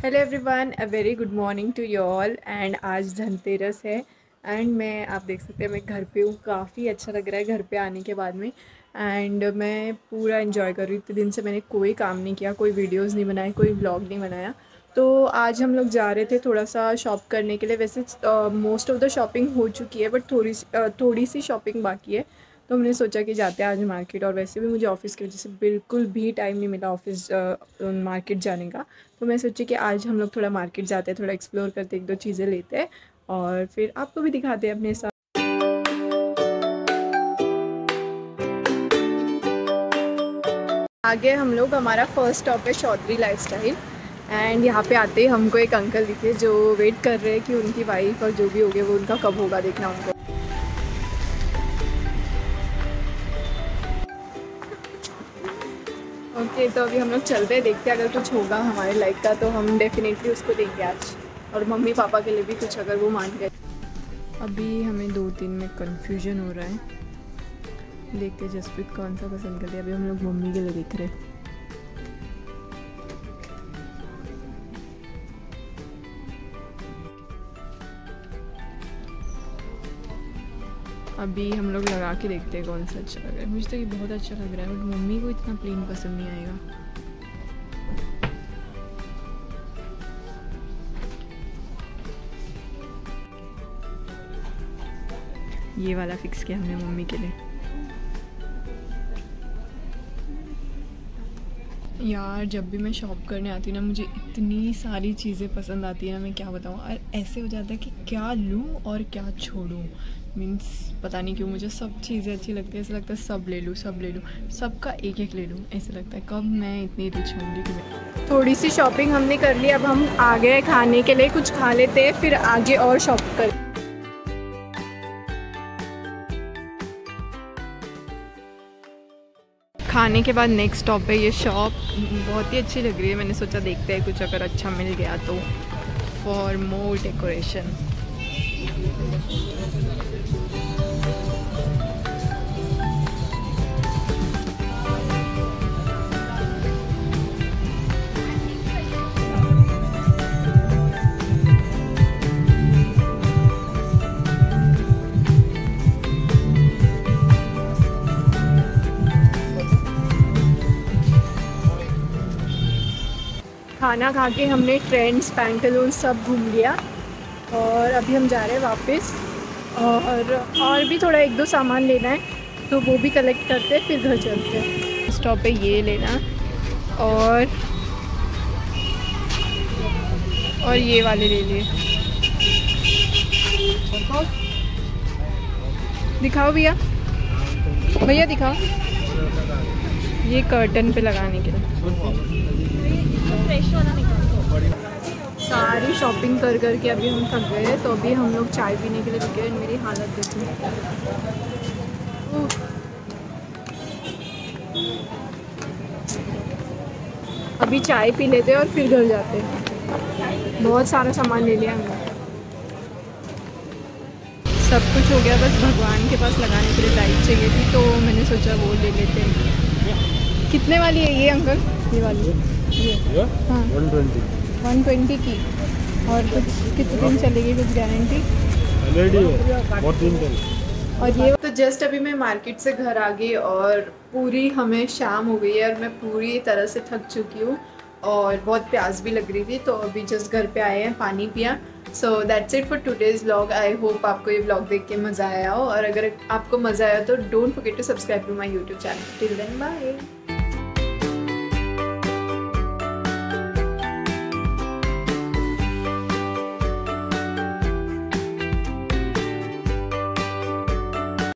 Hello everyone, a very good morning to you all. And आज धनतेरस है and मैं आप देख सकते हैं मैं घर पे हूँ। काफ़ी अच्छा लग रहा है घर पे आने के बाद में। एंड मैं पूरा एंजॉय कर रही हूँ। इतने दिन से मैंने कोई काम नहीं किया, कोई वीडियोस नहीं बनाए, कोई व्लॉग नहीं बनाया। तो आज हम लोग जा रहे थे थोड़ा सा शॉप करने के लिए। वैसे मोस्ट ऑफ द शॉपिंग हो चुकी है बट थोड़ी सी शॉपिंग बाकी है। तो हमने सोचा कि जाते हैं आज मार्केट। और वैसे भी मुझे ऑफ़िस की वजह से बिल्कुल भी टाइम नहीं मिला ऑफ़िस मार्केट जाने का। तो मैं सोची कि आज हम लोग थोड़ा मार्केट जाते हैं, थोड़ा एक्सप्लोर करते, एक दो चीज़ें लेते हैं और फिर आपको भी दिखाते हैं अपने साथ। आगे हम लोग, हमारा फर्स्ट स्टॉप है चौधरी लाइफस्टाइल। एंड यहाँ पे आते ही हमको एक अंकल दिखे जो वेट कर रहे हैं कि उनकी वाइफ और जो भी हो गया वो उनका कब होगा, देखना उनको। ओके, तो अभी हम लोग चलते हैं, देखते हैं अगर कुछ होगा हमारे लाइक का तो हम डेफिनेटली उसको देंगे आज। और मम्मी पापा के लिए भी कुछ अगर वो मान गए। अभी हमें 2-3 में कन्फ्यूजन हो रहा है। देखते जसप्रीत कौन सा पसंद कर लिया। अभी हम लोग मम्मी के लिए देख रहे हैं। अभी हम लोग लगा के देखते हैं कौन सा अच्छा लग रहा है। मुझे तो ये बहुत अच्छा लग रहा है बट मम्मी को इतना प्लेन पसंद नहीं आएगा। ये वाला फिक्स किया हमने मम्मी के लिए। यार जब भी मैं शॉप करने आती हूँ ना, मुझे इतनी सारी चीज़ें पसंद आती है ना, मैं क्या बताऊँ। और ऐसे हो जाता है कि क्या लूँ और क्या छोड़ूँ। मीन्स पता नहीं क्यों मुझे सब चीज़ें अच्छी लगती है। ऐसा लगता है सब ले लूँ, सबका एक एक ले लूँ। ऐसा लगता है कब मैं इतनी रिच होंगी कि मैं। थोड़ी सी शॉपिंग हमने कर ली, अब हम आ गए खाने के लिए। कुछ खा लेते हैं फिर आगे और शॉप कर। खाने के बाद नेक्स्ट स्टॉप है ये शॉप। बहुत ही अच्छी लग रही है। मैंने सोचा देखते हैं कुछ अगर अच्छा मिल गया तो फॉर मोर डेकोरेशन। खाना खा के हमने ट्रेंड्स, पैंटालून सब घूम लिया और अभी हम जा रहे हैं वापस। और भी थोड़ा एक दो सामान लेना है तो वो भी कलेक्ट करते हैं, फिर घर चलते हैं। स्टॉप पे ये लेना और ये वाले ले लिए। दिखाओ भैया, भैया दिखाओ। ये कर्टन पे लगाने के लिए। सारी शॉपिंग कर के अभी हम थक गए तो अभी हम लोग चाय पीने के लिए रुके। मेरी हालत देखिए। अभी चाय पी लेते और फिर घर जाते। बहुत सारा सामान ले लिया हमने। सब कुछ हो गया, बस भगवान के पास लगाने के लिए लाइट चाहिए थी तो मैंने सोचा वो ले लेते हैं। कितने वाली है ये अंकल? ये वाली ये हाँ 120 की। और कुछ कितने दिन चलेगी, कुछ गारंटी? और ये तो जस्ट अभी मैं मार्केट से घर आ गई और पूरी हमें शाम हो गई है और मैं पूरी तरह से थक चुकी हूँ और बहुत प्यास भी लग रही थी। तो अभी जस्ट घर पे आए हैं, पानी पिया। So that's it for today's vlog. I hope आपको ये व्लॉग देख के मज़ा आया हो और अगर आपको मज़ा आया तो don't forget to subscribe to my YouTube channel. Till then bye.